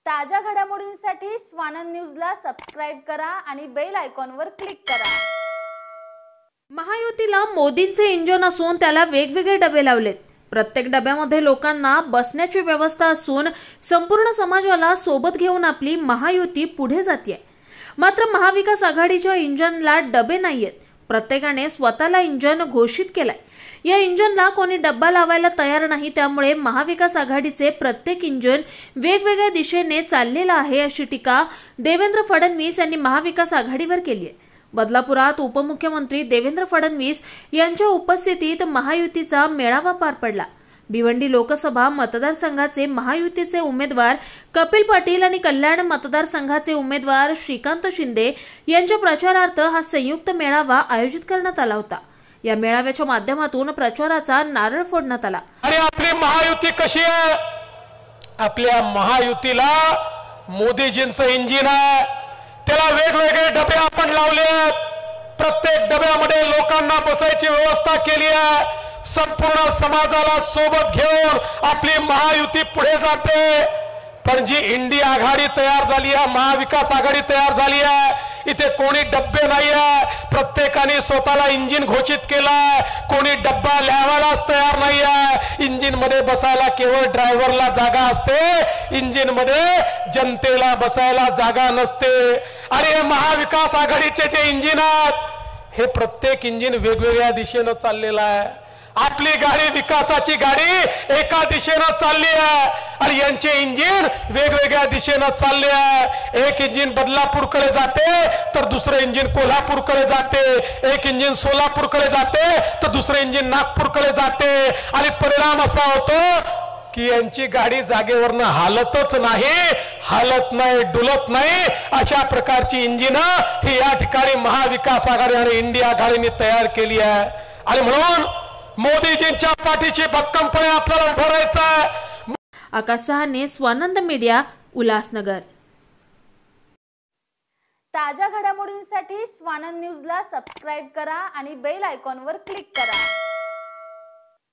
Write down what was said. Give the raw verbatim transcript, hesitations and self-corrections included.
ताज्या घडामोडींसाठी स्वानंद न्यूजला सबस्क्राइब करा आणि बेल आयकॉनवर क्लिक करा। महायुतीला मोदींचे इंजिन असून त्याला वेगवेगळे डबे लावलेत। प्रत्येक डब्यामध्ये लोकांना बसण्याची व्यवस्था असून संपूर्ण समाजाला सोबत घेऊन आपली महायुती पुढे जाते। मात्र महाविकास आघाडीच्या इंजिनला डबे नाहीयेत। प्रत्येकाने स्वतःला इंजिन घोषित केलाय। या इंजिनला कोणी डब्बा लावायला तयार नाही, त्यामुळे महाविकास आघाडीचे प्रत्येक इंजिन वेगवेगळ्या दिशेने चाललेलं आहे, अशी टीका देवेंद्र फडणवीस यांनी महाविकास आघाडीवर केली आहे। बदलापुरात उपमुख्यमंत्री देवेंद्र फडणवीस यांच्या उपस्थितीत महायुतीचा मेळावा पार पडला। भिवंडी लोकसभा मतदारसंघाचे महायुतीचे उमेदवार कपिल पाटील आणि कल्याण मतदारसंघाचे उमेदवार श्रीकांत शिंदे यांच्या प्रचारार्थ हा संयुक्त मेळावा आयोजित करण्यात आला होता। या मेळाव्याच्या माध्यमातून प्रचाराचा नारळ फोडण्यात आला। आणि आपली महायुती कशी आहे? आपल्या महायुतीला मोदीजींचं इंजिन आहे, त्याला वेगवेगळे डबे आपण लावले आहेत। प्रत्येक डब्यामध्ये लोकांना बसायची व्यवस्था केली आहे। संपूर्ण समाजाला सोबत घेऊन आपली महायुती पुढे जाते। पण जी इंडिया आघाडी तयार झाली आहे, महाविकास आघाडी तयार झाली आहे, इथे कोणी डब्बे नाही आहे। प्रत्येकाने स्वतःला इंजिन घोषित केलाय। कोणी डब्बा लावायलाच तयार नाही आहे। इंजिन मध्ये बसायला केवळ ड्रायव्हरला जागा असते, इंजिन मध्ये जनतेला बसायला जागा नसते। आणि हे महाविकास आघाडीचे जे इंजिन आहेत, हे प्रत्येक इंजिन वेगवेगळ्या दिशेने चाललेलं आहे। आपली गाडी विकासाची गाडी एका दिशेने चालली आहे आणि यांचे इंजिन वेगवेगळ्या दिशेने चालले आहे। एक इंजिन बदलापूरकडे जाते तर दुसरे इंजिन कोल्हापूरकडे जाते, एक इंजिन सोलापूरकडे जाते तर दुसरे इंजिन नागपूरकडे जाते। आणि परिणाम असा होतो की यांची गाडी जागेवरनं हालतच नाही, हालत नाही, डुलत नाही। अशा प्रकारची इंजिन ही या ठिकाणी महाविकास आघाडी आणि इंडिया आघाडीने तयार केली आहे। आणि म्हणून मोदीजींच्या पाठीची भक्कमपणे आपल्याला उभं राहायचं आहे। आकाश सहाने, स्वानंद मीडिया, उल्हासनगर। ताज्या घडामोडींसाठी स्वानंद न्यूजला सबस्क्राइब करा आणि बेल आयकॉनवर क्लिक करा।